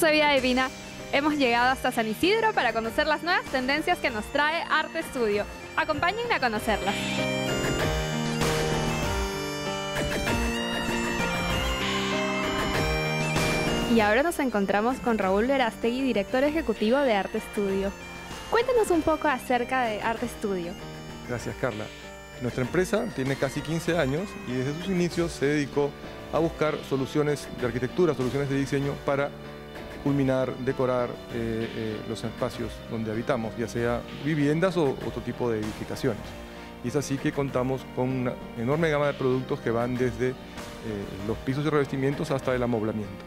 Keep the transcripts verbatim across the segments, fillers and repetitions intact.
soy Vida Divina. Hemos llegado hasta San Isidro para conocer las nuevas tendencias que nos trae Arte Studio. Acompáñenme a conocerlas. Y ahora nos encontramos con Raúl Verástegui, director ejecutivo de Arte Studio. Cuéntanos un poco acerca de Arte Studio. Gracias, Carla. Nuestra empresa tiene casi quince años y desde sus inicios se dedicó a buscar soluciones de arquitectura, soluciones de diseño para culminar, decorar eh, eh, los espacios donde habitamos, ya sea viviendas o otro tipo de edificaciones. Y es así que contamos con una enorme gama de productos que van desde eh, los pisos y revestimientos hasta el amoblamiento.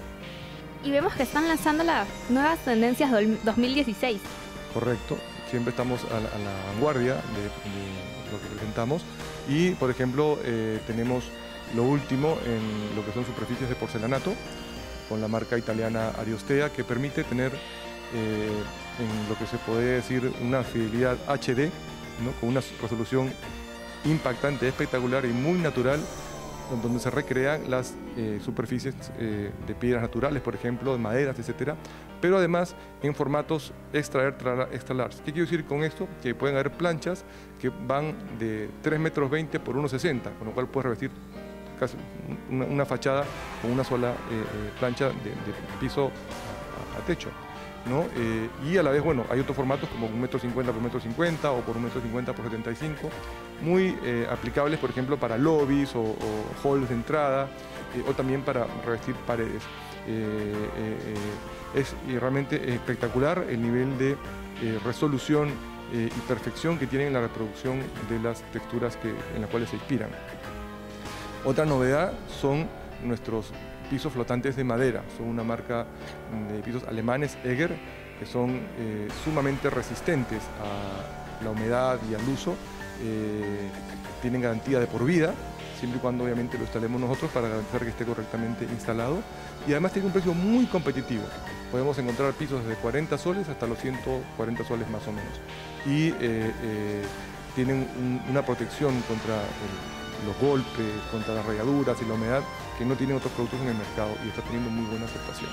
Y vemos que están lanzando las nuevas tendencias dos mil dieciséis. Correcto, siempre estamos a la, a la vanguardia de, de lo que presentamos y, por ejemplo, eh, tenemos lo último en lo que son superficies de porcelanato con la marca italiana Ariostea, que permite tener eh, en lo que se puede decir una fidelidad H D, ¿no? Con una resolución impactante, espectacular y muy natural, donde se recrean las eh, superficies eh, de piedras naturales, por ejemplo, de maderas, etcétera, pero además en formatos extra, extra, extra large. ¿Qué quiero decir con esto? Que pueden haber planchas que van de tres metros veinte por uno sesenta, con lo cual puedes revestir casi una, una fachada con una sola eh, eh, plancha de, de piso a, a techo, ¿no? Eh, y a la vez, bueno, hay otros formatos como un metro cincuenta por metro cincuenta o por un metro cincuenta por setenta y cinco, muy eh, aplicables, por ejemplo, para lobbies o, o halls de entrada, eh, o también para revestir paredes. Eh, eh, eh, es realmente espectacular el nivel de eh, resolución eh, y perfección que tienen en la reproducción de las texturas que, en las cuales se inspiran. Otra novedad son nuestros pisos flotantes de madera. Son una marca de pisos alemanes, Egger, que son eh, sumamente resistentes a la humedad y al uso. Eh, tienen garantía de por vida, siempre y cuando obviamente lo instalemos nosotros para garantizar que esté correctamente instalado. Y además tiene un precio muy competitivo. Podemos encontrar pisos desde cuarenta soles hasta los ciento cuarenta soles más o menos. Y eh, eh, tienen un, una protección contra el, los golpes, contra las rayaduras y la humedad que no tienen otros productos en el mercado y está teniendo muy buena aceptación.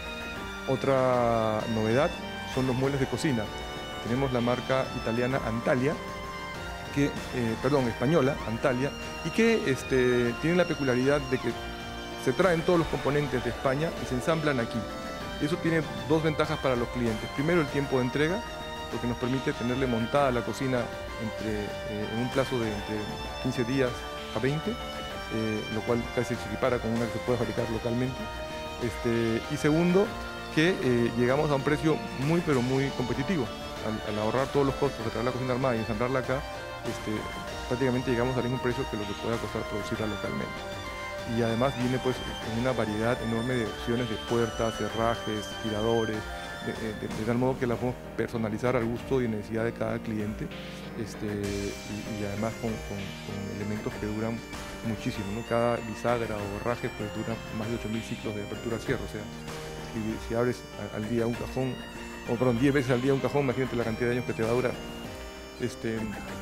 Otra novedad son los muebles de cocina. Tenemos la marca italiana Antalya, que, eh, perdón, española, Antalya, y que este, tiene la peculiaridad de que se traen todos los componentes de España y se ensamblan aquí. Eso tiene dos ventajas para los clientes. Primero, el tiempo de entrega, porque nos permite tenerle montada la cocina entre, eh, en un plazo de entre quince días a veinte, eh, lo cual casi se equipara con una que se puede fabricar localmente. Este, y segundo, que eh, llegamos a un precio muy pero muy competitivo. Al, al ahorrar todos los costos de traer la cocina armada y ensamblarla acá, este, prácticamente llegamos al mismo precio que lo que pueda costar producirla localmente. Y además viene pues en una variedad enorme de opciones de puertas, cerrajes, giradores, de, de, de tal modo que la podemos personalizar al gusto y necesidad de cada cliente, este, y, y además con, con, con elementos que duran muchísimo, ¿no? Cada bisagra o herraje pues dura más de ocho mil ciclos de apertura-cierre, o sea, si, si abres al día un cajón, o perdón, diez veces al día un cajón, imagínate la cantidad de años que te va a durar. Este,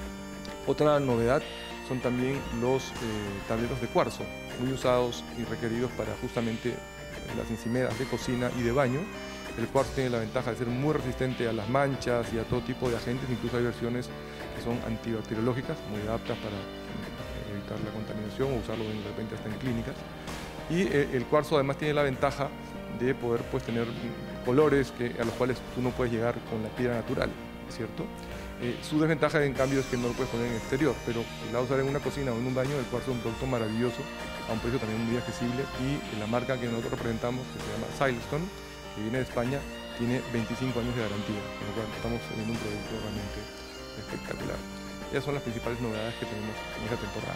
otra novedad son también los eh, tableros de cuarzo, muy usados y requeridos para justamente las encimeras de cocina y de baño. El cuarzo tiene la ventaja de ser muy resistente a las manchas y a todo tipo de agentes, incluso hay versiones que son antibacteriológicas, muy aptas para evitar la contaminación o usarlo de repente hasta en clínicas. Y eh, el cuarzo además tiene la ventaja de poder pues, tener colores que, a los cuales tú no puedes llegar con la piedra natural, ¿cierto? Eh, su desventaja, en cambio, es que no lo puedes poner en el exterior, pero si la vas a usar en una cocina o en un baño, el cuarzo es un producto maravilloso, a un precio también muy accesible, y la marca que nosotros representamos, que se llama Silestone, que viene de España, tiene veinticinco años de garantía, con lo cual estamos teniendo un producto realmente espectacular. Esas son las principales novedades que tenemos en esta temporada.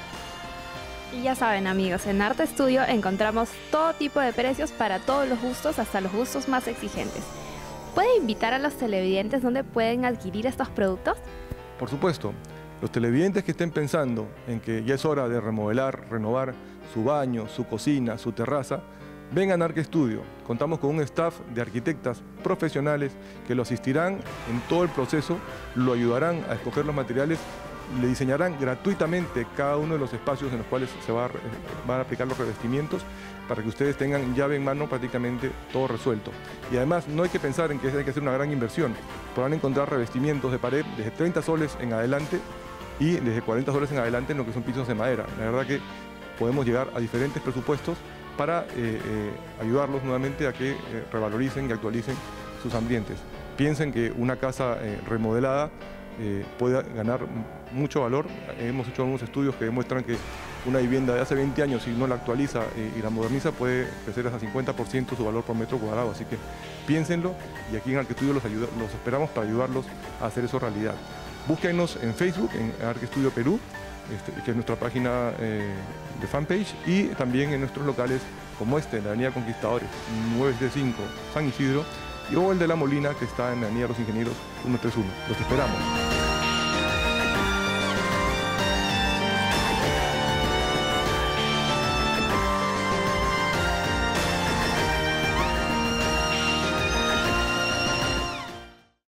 Y ya saben, amigos, en Arte Studio encontramos todo tipo de precios para todos los gustos, hasta los gustos más exigentes. ¿Puede invitar a los televidentes dónde pueden adquirir estos productos? Por supuesto. Los televidentes que estén pensando en que ya es hora de remodelar, renovar su baño, su cocina, su terraza, vengan a Arte Studio. Contamos con un staff de arquitectas profesionales que lo asistirán en todo el proceso, lo ayudarán a escoger los materiales le diseñarán gratuitamente cada uno de los espacios en los cuales se va a, van a aplicar los revestimientos para que ustedes tengan llave en mano prácticamente todo resuelto. Y además no hay que pensar en que hay que hacer una gran inversión. Podrán encontrar revestimientos de pared desde treinta soles en adelante y desde cuarenta soles en adelante en lo que son pisos de madera. La verdad que podemos llegar a diferentes presupuestos para eh, eh, ayudarlos nuevamente a que eh, revaloricen y actualicen sus ambientes. Piensen que una casa eh, remodelada eh, puede ganar mucho valor. Hemos hecho algunos estudios que demuestran que una vivienda de hace veinte años, si no la actualiza eh, y la moderniza, puede crecer hasta cincuenta por ciento su valor por metro cuadrado. Así que piénsenlo, y aquí en Arquestudio los, ayuda, los esperamos para ayudarlos a hacer eso realidad. Búsquenos en Facebook, en Arquestudio Perú, este, que es nuestra página eh, de fanpage, y también en nuestros locales como este, en la Avenida Conquistadores, nueve setenta y cinco, San Isidro, y o el de La Molina, que está en la Avenida Los Ingenieros, ciento treinta y uno. Los esperamos.